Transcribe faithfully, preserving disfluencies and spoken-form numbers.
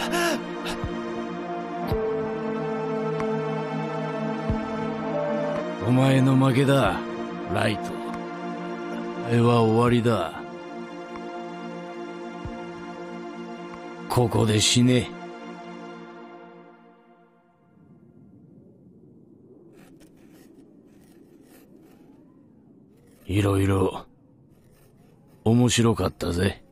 お前の負けだ、ライト。お前は終わりだ。ここで死ね。いろいろ面白かったぜ。